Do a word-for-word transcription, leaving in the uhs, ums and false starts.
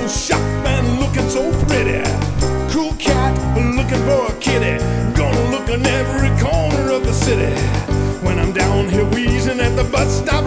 shop and looking so pretty. Cool cat looking for a kitty. Gonna look in every corner of the city. When I'm down here wheezing at the bus stop,